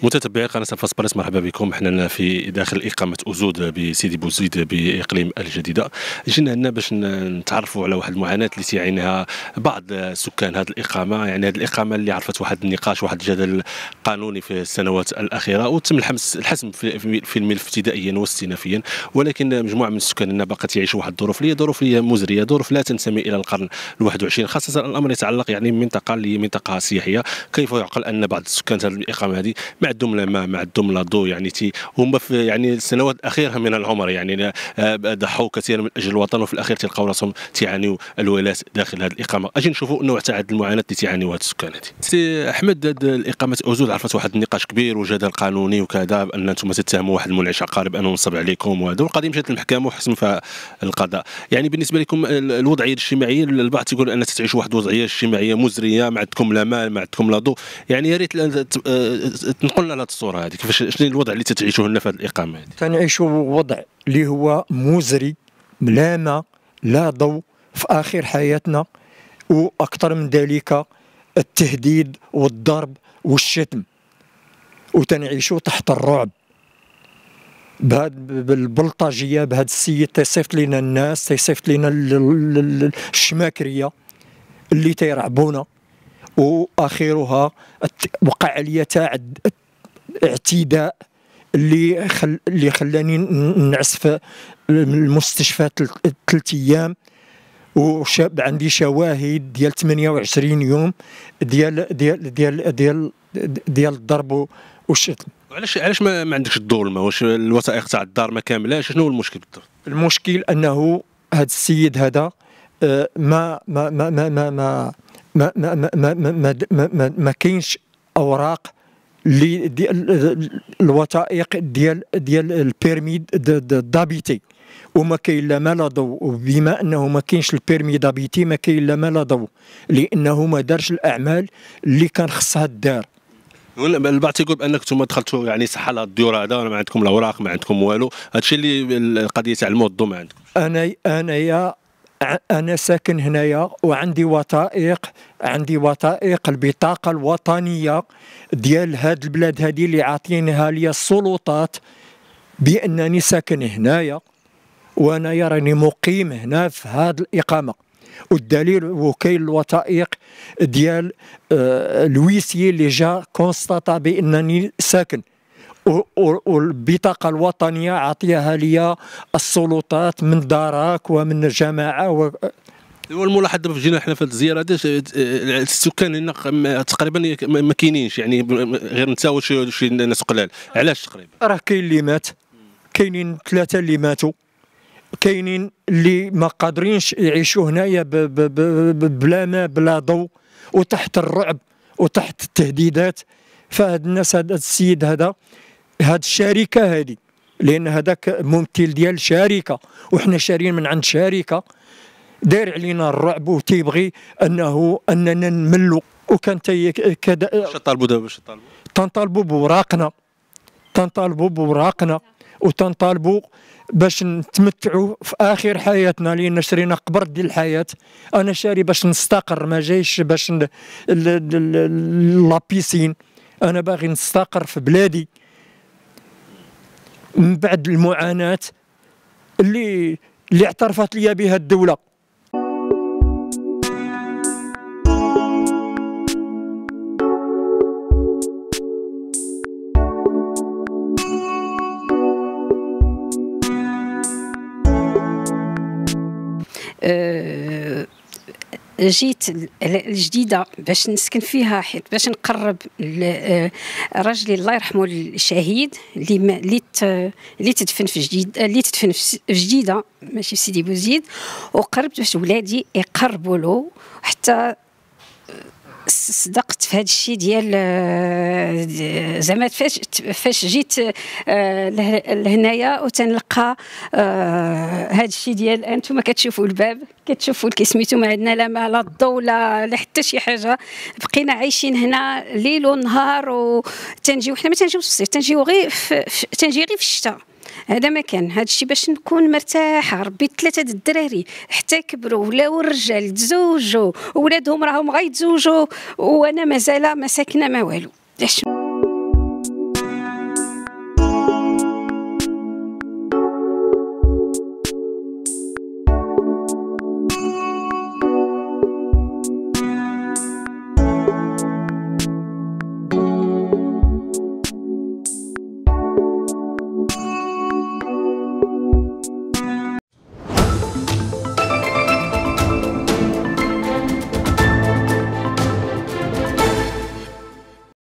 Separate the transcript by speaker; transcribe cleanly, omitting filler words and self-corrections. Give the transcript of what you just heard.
Speaker 1: متتبعي قناة الفاس بريس، مرحبا بكم. حنا في داخل إقامة أزود بسيدي بوزيد بإقليم الجديدة. جينا هنا باش نتعرفوا على واحد المعاناة اللي تعانيها بعض سكان هذه الإقامة. يعني هذه الإقامة اللي عرفت واحد النقاش، واحد الجدل قانوني في السنوات الأخيرة، وتم الحسم في الملف ابتدائيا واستئنافيا، ولكن مجموعة من السكان هنا باقت يعيشوا واحد الظروف اللي هي مزرية، ظروف لا تنتمي إلى القرن ال21، خاصة الأمر يتعلق يعني بمنطقة اللي هي منطقة سياحية. كيف يعقل أن بعض السكان هذه الإقامة هذه ما عندهم لا ماء، ما عندهم لا ضوء، يعني هما في يعني السنوات الاخيره من العمر يعني ضحوا كثيرا من اجل الوطن، وفي الاخير تلقاو راسهم تعانيوا الويلات داخل هذه الاقامه. اجي نشوفوا نوع تاع هذه المعاناه اللي تعانيوا هاد السكان هذه. سي احمد، هذه الاقامه أزود عرفت واحد النقاش كبير وجدل قانوني وكذا، بان انتم تتهموا واحد المنعش عقاري بانه نصب عليكم وهذا، والقضيه مشات للمحكمه وحسم فيها القضاء. يعني بالنسبه لكم الوضعيه الاجتماعيه، البعض تيقول ان تعيشوا واحد الوضعيه اجتماعيه مزريه، ما عندكم لا ماء، ما عندكم لا ضوء. يعني يا ريت تنقل لنا هذه الصوره هذه، كيفاش شنو الوضع اللي تتعيشوه هنا في هذه الإقامة هذه؟
Speaker 2: تنعيشوا وضع اللي هو مزري، لا ماء لا ضوء في آخر حياتنا، وأكثر من ذلك التهديد والضرب والشتم، وتنعيشوا تحت الرعب بالبلطجية. بهذا السيد تيصيفط لنا الناس، تيصيفط لنا الشماكرية اللي تيرعبونا، وآخرها وقع عليا تاع اعتداء اللي خلاني نعس في المستشفى 3 ايام، وشاب عندي شواهد ديال 28 يوم ديال الضرب والشتم.
Speaker 1: علاش ما عندكش الضوء والماء؟ واش الوثائق تاع الدار ما كاملاش؟ شنو هو المشكل بالضبط؟
Speaker 2: المشكل انه هذا السيد هذا ما ما ما ما ما ما ما ما ما ما ما ما كاينش اوراق الوثائق ديال البيرمي دابيتي، وما كاين لا ما لا ضوء. وبما انه ما كاينش البيرمي دابيتي ما كاين لا ما لا ضوء، لانه ما دارش الاعمال اللي كان خصها الدار.
Speaker 1: البعض تيقول بانك انتم دخلتوا يعني صحه لهذا الديور هذا، ما عندكم لا اوراق، ما عندكم والو. هادشي اللي القضيه تاع الماء والضوء ما عندكم.
Speaker 2: أنا ساكن هنايا وعندي وثائق، البطاقة الوطنية ديال هاد البلاد هذه اللي عاطينها لي السلطات بأنني ساكن هنايا، وأنا راني مقيم هنا في هاد الإقامة. والدليل وكاين الوثائق ديال الويسي اللي جا كونستاطا بأنني ساكن، والبطاقة الوطنية عطيها لي السلطات من دراك ومن جماعة
Speaker 1: والملاحظ دابا جينا حنا في هذه الزياره هذه، السكان هنا تقريبا ما كاينينش، يعني غير انت وشي ناس قلال. علاش تقريبا؟
Speaker 2: راه كاين اللي مات، كاينين 3 اللي ماتوا، كاينين اللي ما قادرينش يعيشوا هنايا بلا ماء بلا ضوء وتحت الرعب وتحت التهديدات. فهاد الناس، هذا السيد هذا، هاد الشركه هذه، لان هذاك ممثل ديال شركه وحنا شارين من عند شركه، داير علينا الرعب وتيبغي اننا نملوا. وكان كذا.
Speaker 1: واش طالبوا دابا؟
Speaker 2: تنطالبوا بوراقنا، وتنطالبوا باش نتمتعوا في اخر حياتنا، لان شرينا قبر ديال الحياه. انا شاري باش نستقر، ما جايش باش لابيسين. انا باغي نستقر في بلادي من بعد المعاناه اللي اعترفت لي بها الدوله.
Speaker 3: جيت الجديده باش نسكن فيها، حيت باش نقرب راجلي الله يرحمه الشهيد اللي تدفن في جديده، جديده ماشي في سيدي بوزيد، وقربت باش ولادي يقربوا له. حتى صدقت في هذا الشيء ديال زعما فاش جيت لهنايا وتنلقى هذا الشيء ديال انتم كتشوفوا الباب، كتشوفوا سميتو، ما عندنا لا ما لا الضوء لا حتى شي حاجه. بقينا عايشين هنا ليل ونهار، وتنجيو حنا ما تنجيوش في الصيف، تنجي غير في الشتاء. هذا ما كان. هذا الشيء باش نكون مرتاحه. ربيت 3 الدراري حتى كبروا ولاو الرجال تزوجوا، وولادهم راهم غيتزوجوا، وانا مازال ما ساكنه ما والو.